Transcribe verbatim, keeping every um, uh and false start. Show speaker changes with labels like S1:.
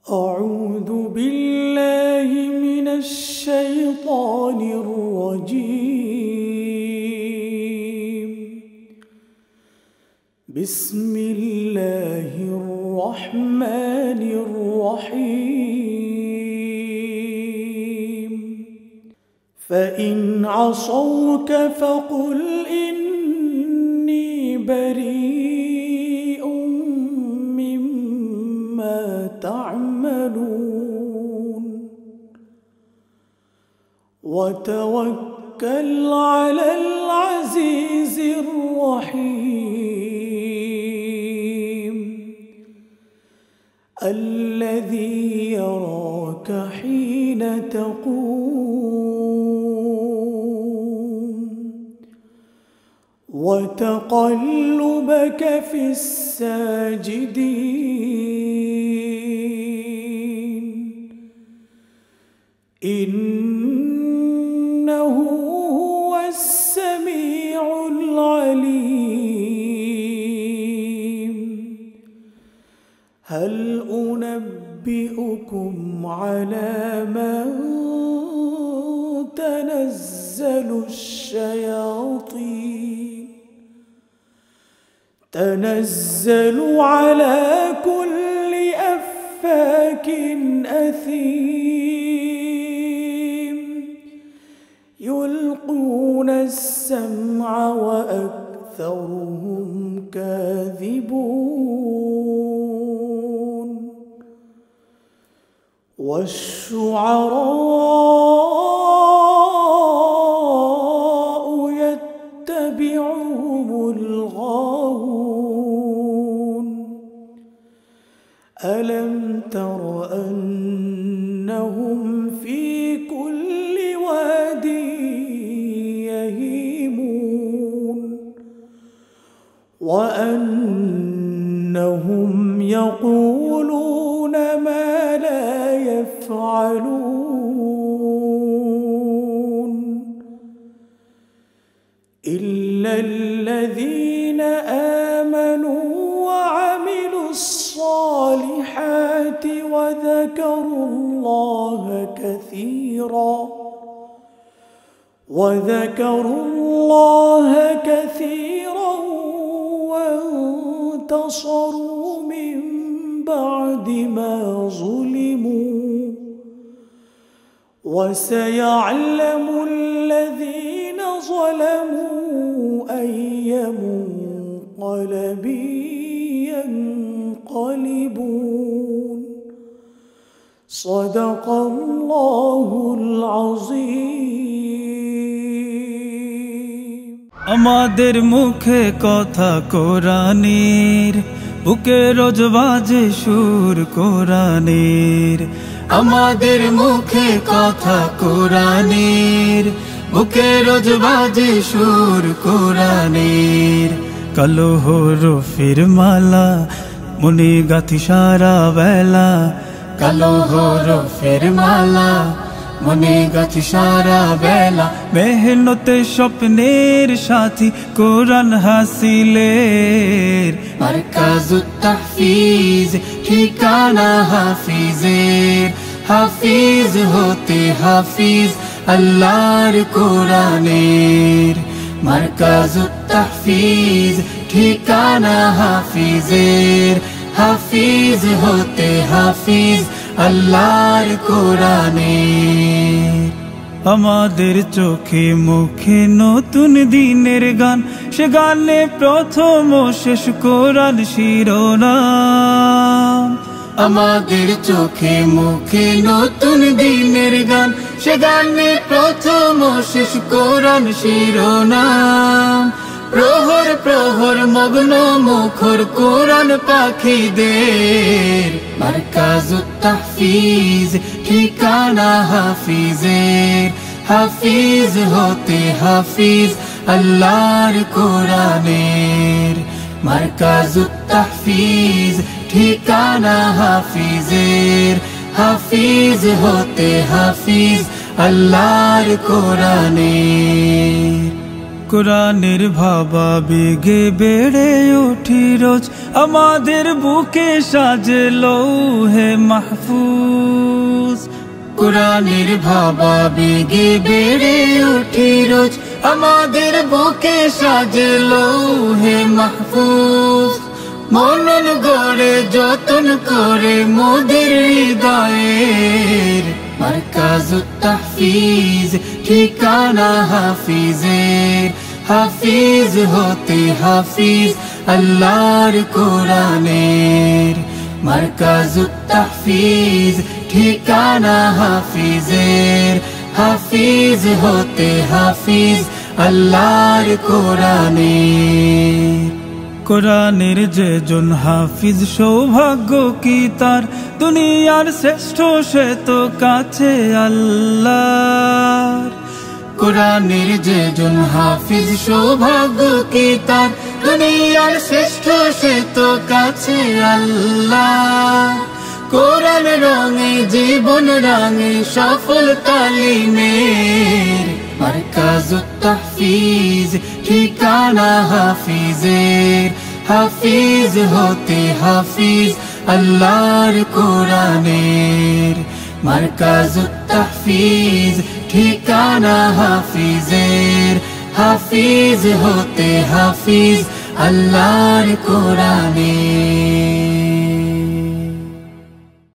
S1: أعوذ بالله من الشيطان الرجيم. بسم الله الرحمن الرحيم. فإن عصوك فقل إني بريء مما تعملون وتوكل على العزيز الرحيم الذي يراك حين تقوم وتقلبك في الساجدين إنه هو السميع العليم. هل أنبئكم على من تنزل الشياطين تنزل على كل أفاك أثيم يلقون السمع وأكثرهم كاذبون والشعراء يتبعهم الغاوون. ألم تر أنهم في كل واد يهيمون وأنهم يقولون ما لا يفعلون إلا الذين آمنوا وعملوا الصالحات وذكروا الله كثيرا وذكروا الله كثيرا وانتصروا من بعد ما ظلموا وسيعلم الذين ظلموا أي منقلب ينقلبون. صدق الله العظيم.
S2: আমাদের মুখে কথা কোরআনের, বুকে রোজ বাজে সুর কোরআনের। আমাদের মুখে কথা কোরআনের, বুকে রোজ বাজে সুর কোরআনের। কালো হরফের মালা মনে গাঁথি সারা বেলা, কালো হরফের মালা মনে গাঁথি সারা বেলা। মেহনতে স্বপ্নের সাথী কোরআন হাসিলের, মারকাজুত তাহফিজ ঠিকানা হাফিজের। হাফিজ হতে হাফিজ আল্লাহর কোরআনের, মারকাজুত তাহফিজ ঠিকানা হাফিজের। হাফিজ হতে হাফিজ আল্লাহর কোরআনের। আমাদের চোখে মুখে নতুন দিনের গান, সে গানে প্রথম ও শেষ কোরআন শিরোনাম। আমাদের চোখে মুখে নতুন দিনের গান, সে গানে প্রথম ও শেষ কোরআন শিরোনাম। প্রহর প্রহর মগ্ন মুখর কোরআন পাখিদের, মারকাজুত তাহফিজ ঠিকানা হাফিজের। হাফিজ হতে হাফিজ আল্লাহর কোরআনের, মারকাজুত তাহফিজ ঠিকানা হাফিজের। হাফিজ হতে হাফিজ আল্লাহর কোরআনের। কোরআনের ভাবাবেগে বেড়ে উঠি রোজ, আমাদের বুকে সাজে লৌহে মাহফুজ। কোরআনের ভাবাবেগে বেড়ে উঠি রোজ, আমাদের বুকে সাজে লৌহে মাহফুজ। মনন গড়ে যতন করে মোদের হৃদয়ের, মারকাজুত তাহফিজ ঠিকানা হাফিজের। হাফিজ হতে হাফিজ আল্লাহর কোরআনের, মারকাজুত তাহফিজ ঠিকানা হাফিজের। হাফিজ হতে হাফিজ আল্লাহর কোরআনের। কোরআনের যে জন হাফিজ সৌভাগ্য কি তার, দুনিয়ার শ্রেষ্ঠ সে তো কাছে আল্লাহর। কোরআনের যে জন হাফিজ সৌভাগ্য কি তার, দুনিয়ার শ্রেষ্ঠ সে তো কাছে আল্লাহ। কোরআন রঙে জীবন রঙে সফল তালিমের, মারকাজুত তাহফিজ ঠিকানা হাফিজের। হাফিজ হতে হাফিজ আল্লাহর কোরআনের, মারকাজুত তাহফিজ ঠিকানা হাফিজের। হাফিজ হতে হাফিজ আল্লাহর কোরআনের।